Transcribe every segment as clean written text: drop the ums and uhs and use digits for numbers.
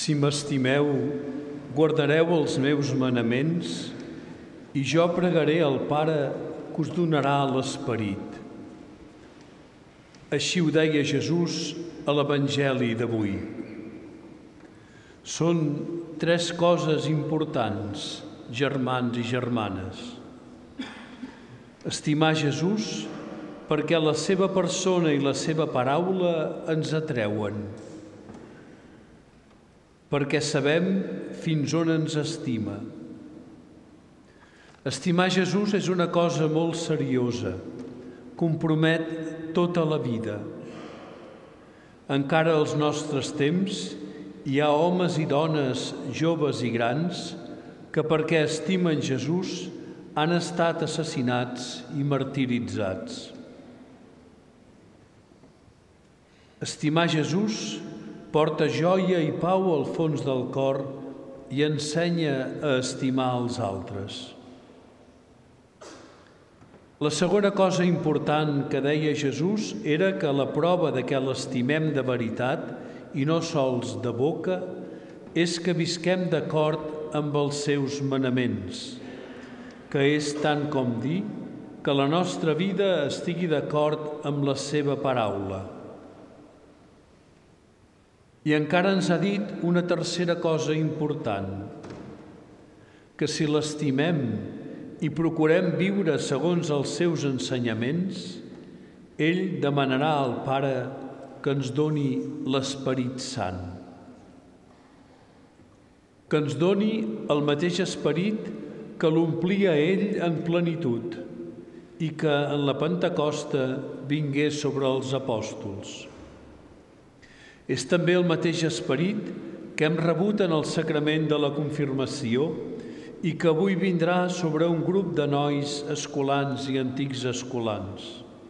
Si m'estimeu, guardareu els meus manaments i jo pregaré al Pare que us donarà l'Esperit. Així ho deia Jesús a l'Evangeli d'avui. Són tres coses importants, germans i germanes. Estimar Jesús perquè la seva persona i la seva paraula ens atreuen, perquè sabem fins on ens estima. Estimar Jesús és una cosa molt seriosa, compromet tota la vida. Encara als nostres temps hi ha homes i dones, joves i grans, que perquè estimen Jesús han estat assassinats i martiritzats. Estimar Jesús porta joia i pau al fons del cor i ensenya a estimar els altres. La segona cosa important que deia Jesús era que la prova de que l'estimem de veritat i no sols de boca és que visquem d'acord amb els seus manaments, que és tant com dir que la nostra vida estigui d'acord amb la seva paraula. I encara ens ha dit una tercera cosa important, que si l'estimem i procurem viure segons els seus ensenyaments, ell demanarà al Pare que ens doni l'Esperit Sant. Que ens doni el mateix Esperit que l'omplia ell en plenitud i que en la Pentecosta vingué sobre els apòstols. És també el mateix Esperit que hem rebut en el sacrament de la confirmació i que avui vindrà sobre un grup de nois escolans i antics escolans.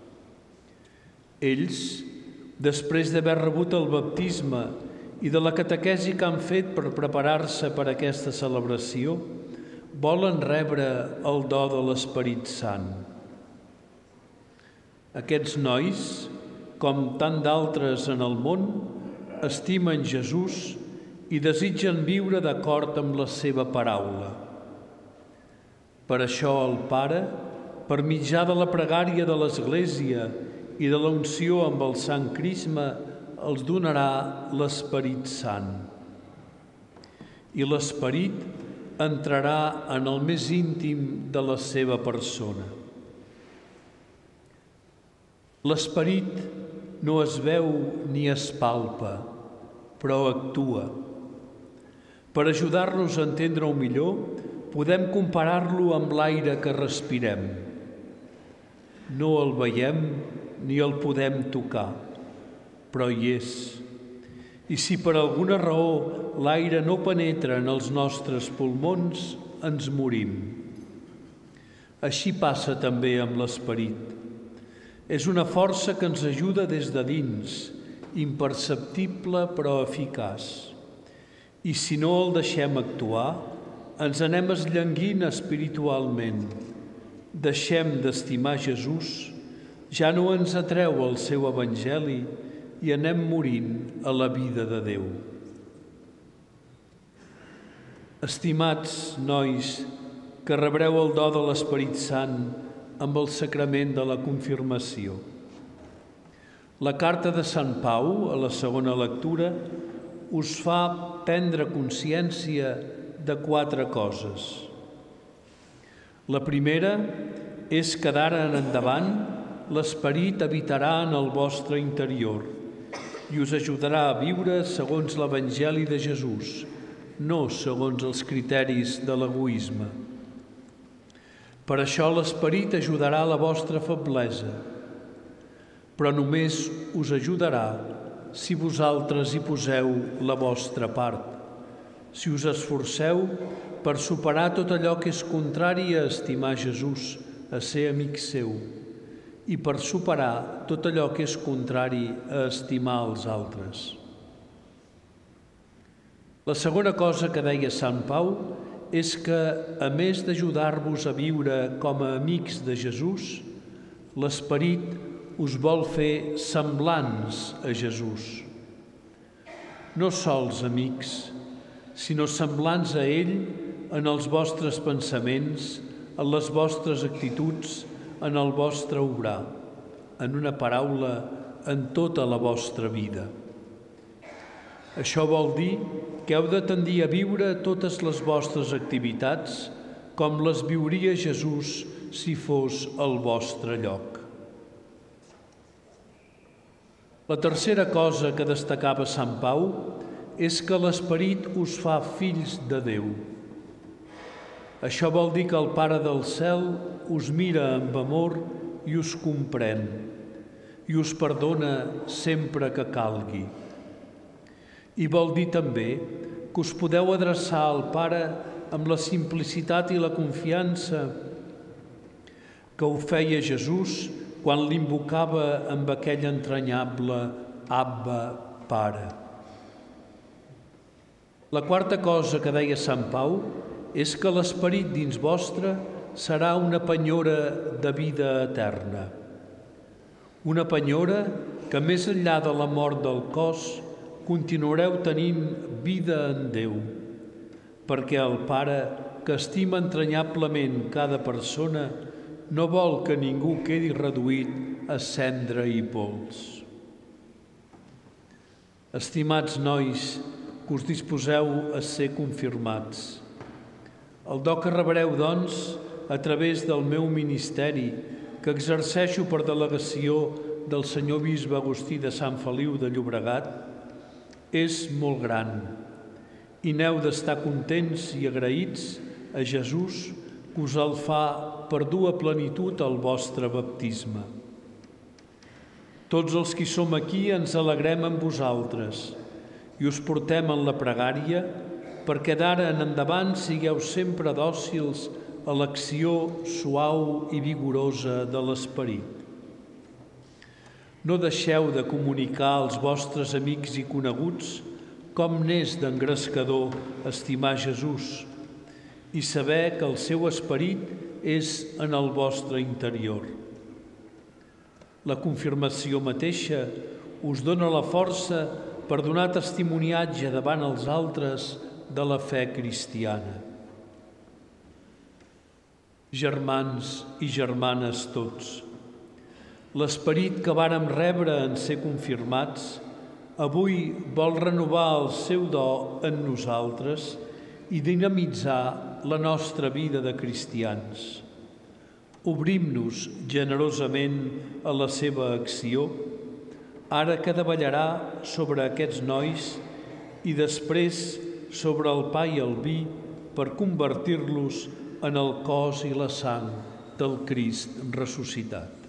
Ells, després d'haver rebut el baptisme i de la catequesi que han fet per preparar-se per a aquesta celebració, volen rebre el do de l'Esperit Sant. Aquests nois, com tant d'altres en el món, estimen Jesús i desitgen viure d'acord amb la seva paraula. Per això el Pare, per mitjà de la pregària de l'Església i de la unció amb el Sant Crisma, els donarà l'Esperit Sant. I l'Esperit entrarà en el més íntim de la seva persona. L'Esperit no es veu ni es palpa, però actua. Per ajudar-nos a entendre-ho millor, podem comparar-lo amb l'aire que respirem. No el veiem ni el podem tocar, però hi és. I si per alguna raó l'aire no penetra en els nostres pulmons, ens morim. Així passa també amb l'Esperit. És una força que ens ajuda des de dins, imperceptible però eficaç. I si no el deixem actuar, ens anem esllanguint espiritualment. Deixem d'estimar Jesús, ja no ens atreu el seu Evangeli i anem morint a la vida de Déu. Estimats nois, que rebreu el do de l'Esperit Sant amb el sacrament de la confirmació. La carta de Sant Pau, a la segona lectura, us fa prendre consciència de 4 coses. La primera és que d'ara en endavant l'Esperit habitarà en el vostre interior i us ajudarà a viure segons l'Evangeli de Jesús, no segons els criteris de l'egoisme. Per això l'Esperit ajudarà la vostra feblesa, però només us ajudarà si vosaltres hi poseu la vostra part, si us esforceu per superar tot allò que és contrari a estimar Jesús, a ser amic seu, i per superar tot allò que és contrari a estimar els altres. La segona cosa que deia Sant Pau és que, a més d'ajudar-vos a viure com a amics de Jesús, l'Esperit us vol fer semblants a Jesús. No sols amics, sinó semblants a ell en els vostres pensaments, en les vostres actituds, en el vostre obrar, en una paraula, en tota la vostra vida. Això vol dir que heu de tendir a viure totes les vostres activitats com les viuria Jesús si fos al vostre lloc. La tercera cosa que destacava Sant Pau és que l'Esperit us fa fills de Déu. Això vol dir que el Pare del cel us mira amb amor i us comprèn i us perdona sempre que calgui. I vol dir també que us podeu adreçar al Pare amb la simplicitat i la confiança que ho feia Jesús quan l'invocava amb aquell entranyable Abba, Pare. La quarta cosa que deia Sant Pau és que l'Esperit dins vostre serà una penyora de vida eterna. Una penyora que més enllà de la mort del cos continuareu tenint vida en Déu, perquè el Pare, que estima entranyablement cada persona, no vol que ningú quedi reduït a cendra i pols. Estimats nois, que us disposeu a ser confirmats. El do que rebreu, doncs, a través del meu ministeri, que exerceixo per delegació del senyor bisbe Agustí de Sant Feliu de Llobregat, és molt gran i n'heu d'estar contents i agraïts a Jesús que us el fa per dur a plenitud el vostre baptisme. Tots els que som aquí ens alegrem amb vosaltres i us portem en la pregària perquè d'ara en endavant sigueu sempre dòcils a l'acció suau i vigorosa de l'Esperit. No deixeu de comunicar als vostres amics i coneguts com n'és d'engrescador estimar Jesús i saber que el seu esperit és en el vostre interior. La confirmació mateixa us dona la força per donar testimoniatge davant els altres de la fe cristiana. Germans i germanes tots, l'esperit que vàrem rebre en ser confirmats avui vol renovar el seu do en nosaltres i dinamitzar la nostra vida de cristians. Obrim-nos generosament a la seva acció, ara que davallarà sobre aquests nois i després sobre el pa i el vi per convertir-los en el cos i la sang del Crist ressuscitat.